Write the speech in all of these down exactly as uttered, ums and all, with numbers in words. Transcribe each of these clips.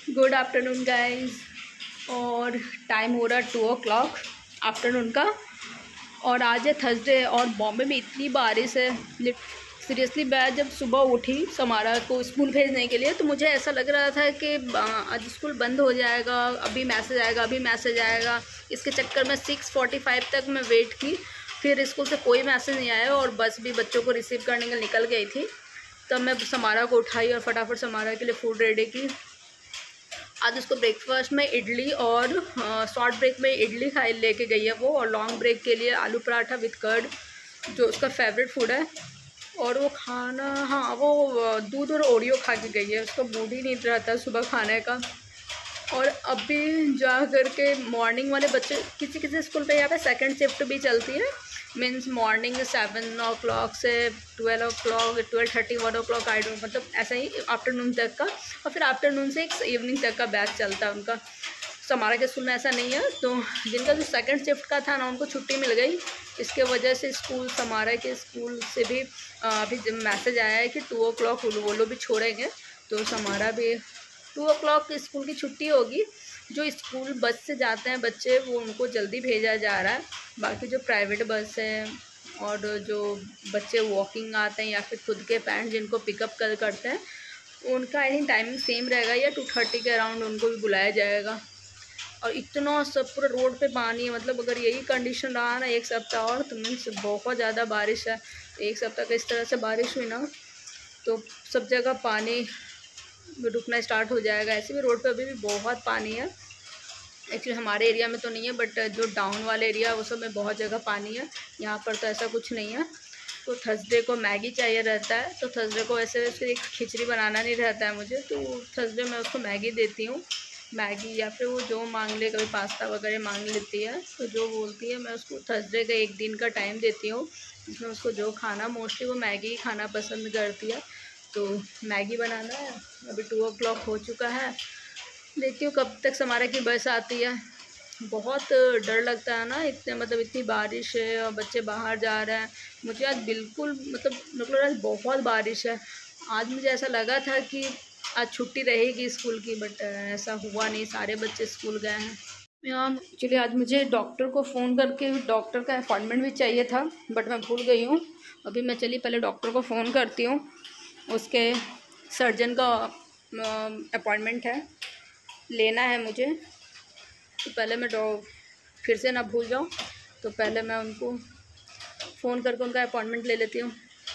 Good afternoon guys. और time हो रहा है टू ओ क्लॉक आफ्टरनून का। और आज है थर्सडे और बॉम्बे में इतनी बारिश है। सीरियसली मैं जब सुबह उठी समारा को स्कूल भेजने के लिए तो मुझे ऐसा लग रहा था कि आज स्कूल बंद हो जाएगा, अभी मैसेज आएगा अभी मैसेज आएगा। इसके चक्कर में सिक्स फोर्टी फाइव तक मैं वेट की, फिर स्कूल से कोई मैसेज नहीं आया और बस भी बच्चों को रिसीव करने के लिए निकल गई थी। तब मैं समारा को उठाई और फटाफट समारा के लिए फ़ूड रेडी की। आज उसको ब्रेकफास्ट में इडली और शॉर्ट ब्रेक में इडली खाई लेके गई है वो, और लॉन्ग ब्रेक के लिए आलू पराठा विद कर्ड जो उसका फेवरेट फूड है। और वो खाना, हाँ वो दूध और ओरियो खा के गई है, उसका मूड ही नहीं रहता सुबह खाने का। और अभी जा कर के मॉर्निंग वाले बच्चे किसी किसी स्कूल पे यहाँ पे सेकंड शिफ्ट भी चलती है, means morning seven o'clock से twelve o'clock twelve thirty one o'clock I don't, मतलब ऐसा ही आफ्टरनून तक का, और फिर आफ्टरनून से एक इवनिंग तक का बैच चलता है उनका। समारा के स्कूल में ऐसा नहीं है, तो जिनका जो सेकंड शिफ्ट का था ना उनको छुट्टी मिल गई। इसके वजह से स्कूल समारा के स्कूल से भी अभी जब मैसेज आया है कि टू ओ क्लॉक वो लोग भी छोड़ेंगे, तो समारा भी टू ओ क्लॉक स्कूल की छुट्टी होगी। जो स्कूल बस से जाते हैं बच्चे वो उनको जल्दी भेजा जा रहा है, बाकी जो प्राइवेट बस है और जो बच्चे वॉकिंग आते हैं या फिर खुद के पेरेंट्स जिनको पिकअप कर करते हैं उनका आई थिंक टाइमिंग सेम रहेगा, या टू थर्टी के अराउंड उनको भी बुलाया जाएगा। और इतना सब पूरा रोड पे पानी है, मतलब अगर यही कंडीशन रहा ना एक सप्ताह और, तो मीन्स बहुत ज़्यादा बारिश है। एक सप्ताह का इस तरह से बारिश हुई ना तो सब जगह पानी रुकना स्टार्ट हो जाएगा। ऐसे भी रोड पे अभी भी बहुत पानी है। एक्चुअली हमारे एरिया में तो नहीं है, बट जो डाउन वाले एरिया है वो सब में बहुत जगह पानी है। यहाँ पर तो ऐसा कुछ नहीं है। तो थर्सडे को मैगी चाहिए रहता है, तो थर्सडे को ऐसे सिर्फ खिचड़ी बनाना नहीं रहता है मुझे, तो थर्सडे मैं उसको मैगी देती हूँ। मैगी या फिर वो जो मांग ले, कभी पास्ता वगैरह मांग लेती है, तो जो बोलती है मैं उसको थर्सडे का एक दिन का टाइम देती हूँ जिसमें उसको जो खाना, मोस्टली वो मैगी ही खाना पसंद करती है, तो मैगी बनाना है। अभी टू ओ क्लॉक हो चुका है, देखती हूँ कब तक समारा की बस आती है। बहुत डर लगता है ना, इतने मतलब इतनी बारिश है और बच्चे बाहर जा रहे हैं। मुझे आज बिल्कुल मतलब मतलब आज बहुत बारिश है। आज मुझे ऐसा लगा था कि आज छुट्टी रहेगी स्कूल की, बट ऐसा हुआ नहीं, सारे बच्चे स्कूल गए हैं। यहाँ एक्चुअली आज मुझे डॉक्टर को फ़ोन करके डॉक्टर का अपॉइंटमेंट भी चाहिए था, बट मैं भूल गई हूँ। अभी मैं चली पहले डॉक्टर को फ़ोन करती हूँ, उसके सर्जन का अपॉइंटमेंट है, लेना है मुझे। तो पहले मैं डॉ फिर से ना भूल जाऊँ, तो पहले मैं उनको फ़ोन करके उनका अपॉइंटमेंट ले लेती हूँ।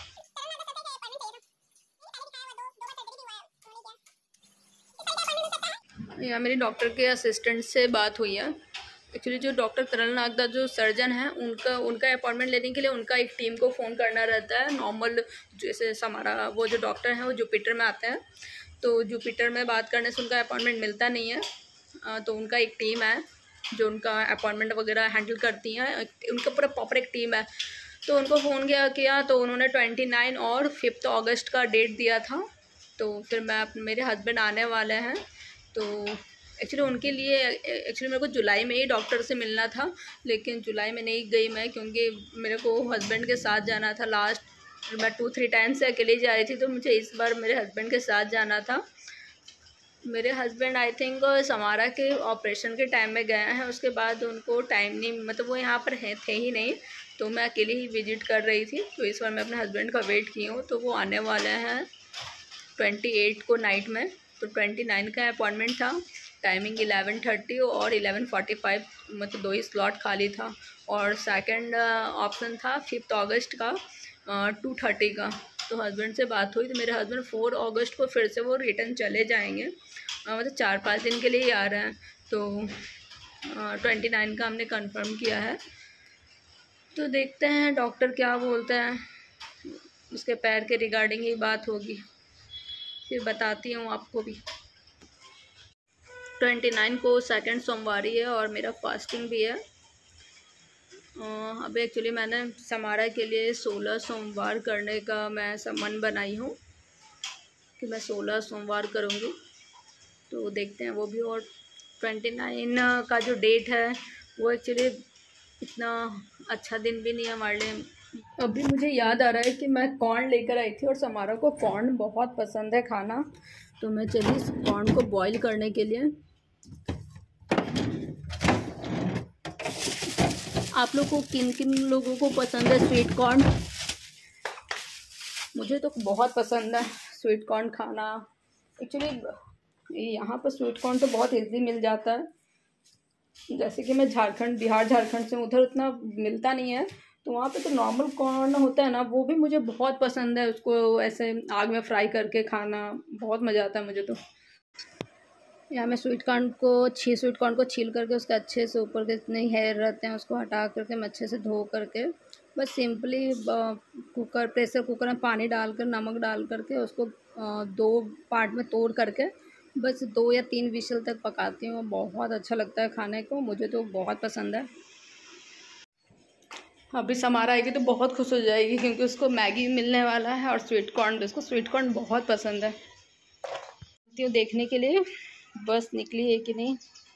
या मेरी डॉक्टर के असिस्टेंट से बात हुई है। एक्चुअली जो डॉक्टर तरल नागदा जो सर्जन है उनका उनका अपॉइंटमेंट लेने के लिए उनका एक टीम को फ़ोन करना रहता है। नॉर्मल जैसे हमारा वो जो डॉक्टर हैं वो जुपिटर में आते हैं, तो जुपिटर में बात करने से उनका अपॉइंटमेंट मिलता नहीं है। तो उनका एक टीम है जो उनका अपॉइंटमेंट वगैरह हैंडल करती हैं, उनका पूरा प्रॉपर एक टीम है। तो उनको फ़ोन किया किया तो उन्होंने ट्वेंटी नाइन और फिफ्थ अगस्त का डेट दिया था। तो फिर मैं मेरे हस्बैंड आने वाले हैं, तो एक्चुअली उनके लिए एक्चुअली मेरे को जुलाई में ही डॉक्टर से मिलना था, लेकिन जुलाई में नहीं गई मैं, क्योंकि मेरे को हस्बैंड के साथ जाना था। लास्ट मैं टू थ्री टाइम से अकेले जा रही थी, तो मुझे इस बार मेरे हस्बैंड के साथ जाना था। मेरे हस्बैंड आई थिंक समारा के ऑपरेशन के टाइम में गए हैं, उसके बाद उनको टाइम नहीं, मतलब वो यहाँ पर है थे ही नहीं, तो मैं अकेले ही विजिट कर रही थी। तो इस बार मैं अपने हस्बैंड का वेट की हूँ, तो वो आने वाले हैं ट्वेंटी एट को नाइट में। तो ट्वेंटी नाइन का अपॉइंटमेंट था, टाइमिंग इलेवन थर्टी और इलेवन फोर्टी फाइव, मतलब दो ही स्लॉट खाली था। और सेकंड ऑप्शन था फिफ्थ अगस्त का टू थर्टी का। तो हस्बैंड से बात हुई, तो मेरे हस्बैंड फोर अगस्त को फिर से वो रिटर्न चले जाएंगे, मतलब चार पाँच दिन के लिए ही आ रहे हैं। तो ट्वेंटी नाइन का हमने कंफर्म किया है, तो देखते हैं डॉक्टर क्या बोलते हैं। उसके पैर के रिगार्डिंग ही बात होगी, फिर बताती हूँ आपको भी। ट्वेंटी नाइन को सेकंड सोमवारी है और मेरा फास्टिंग भी है। अभी एक्चुअली मैंने समारा के लिए सोलह सोमवार करने का मैं मन बनाई हूँ कि मैं सोलह सोमवार करूँगी, तो देखते हैं वो भी। और ट्वेंटी नाइन का जो डेट है वो एक्चुअली इतना अच्छा दिन भी नहीं है हमारे लिए। अभी मुझे याद आ रहा है कि मैं कॉर्न लेकर आई थी और समारा को कॉर्न बहुत पसंद है खाना, तो मैं चली इस कॉर्न को बॉईल करने के लिए। आप लोग को किन किन लोगों को पसंद है स्वीट कॉर्न? मुझे तो बहुत पसंद है स्वीट कॉर्न खाना। एक्चुअली यहाँ पर स्वीट कॉर्न तो बहुत इजी मिल जाता है। जैसे कि मैं झारखंड बिहार झारखंड से, उधर उतना मिलता नहीं है, तो वहाँ पे तो नॉर्मल कॉर्न होता है ना, वो भी मुझे बहुत पसंद है। उसको ऐसे आग में फ्राई करके खाना बहुत मज़ा आता है मुझे तो। यहाँ मैं स्वीट कॉर्न को छी स्वीट कॉर्न को छील करके उसके अच्छे से ऊपर के जितने हेयर रहते हैं उसको हटा करके मैं अच्छे से धो करके बस सिंपली कुकर प्रेशर कुकर में पानी डालकर नमक डाल करके उसको दो पार्ट में तोड़ करके बस दो या तीन विशल तक पकाती हूँ। बहुत अच्छा लगता है खाने को, मुझे तो बहुत पसंद है। अभी समारा आएगी तो बहुत खुश हो जाएगी क्योंकि उसको मैगी मिलने वाला है और स्वीट कॉर्न भी, उसको स्वीट कॉर्न बहुत पसंद है। देखने के लिए बस निकली है कि नहीं।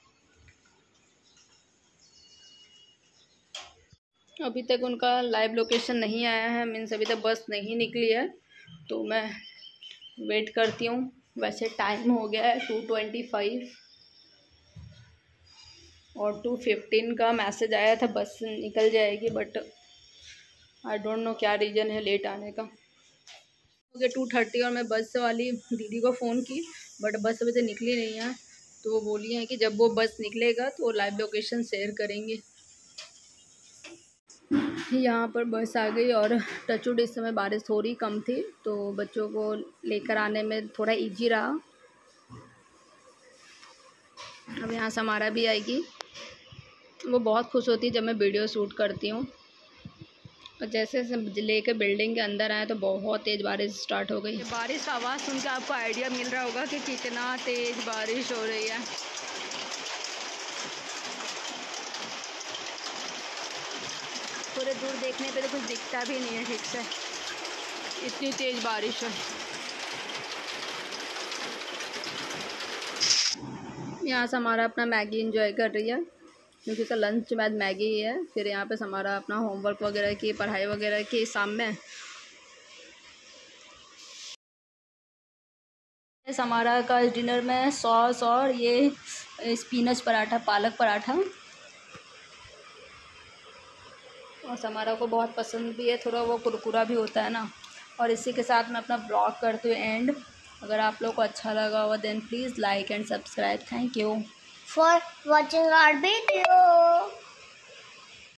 अभी तक उनका लाइव लोकेशन नहीं आया है, मीन्स अभी तक बस नहीं निकली है, तो मैं वेट करती हूँ। वैसे टाइम हो गया है टू ट्वेंटी फाइव और टू फिफ्टीन का मैसेज आया था बस निकल जाएगी, बट आई डोंट नो क्या रीज़न है लेट आने का। हो गया टू थर्टी और मैं बस वाली दीदी को फ़ोन की, बट बस अभी तक निकली नहीं है। तो वो बोली है कि जब वो बस निकलेगा तो लाइव लोकेशन शेयर करेंगे। यहाँ पर बस आ गई और टचवुड इस समय बारिश थोड़ी कम थी, तो बच्चों को लेकर आने में थोड़ा इजी रहा। अब यहाँ समारा भी आएगी, वो बहुत खुश होती है जब मैं वीडियो शूट करती हूँ। और जैसे जैसे लेकर बिल्डिंग के अंदर आए तो बहुत तेज़ बारिश स्टार्ट हो गई। बारिश का आवाज़ सुन के आपको आइडिया मिल रहा होगा कि कितना तेज़ बारिश हो रही है। थोड़े दूर देखने पे तो कुछ दिखता भी नहीं है ठीक से, इतनी तेज़ बारिश है। यहाँ से हमारा अपना मैगी एंजॉय कर रही है क्योंकि उसका लंच में मैगी ही है। फिर यहाँ पे हमारा अपना होमवर्क वगैरह की पढ़ाई वगैरह की शाम में। हमारा का डिनर में सॉस और ये स्पिनच पराठा, पालक पराठा, और समारा को बहुत पसंद भी है, थोड़ा वो कुरकुरा भी होता है ना। और इसी के साथ मैं अपना ब्लॉग करती हूँ एंड। अगर आप लोग को अच्छा लगा हो then please like and subscribe. Thank you for watching our video.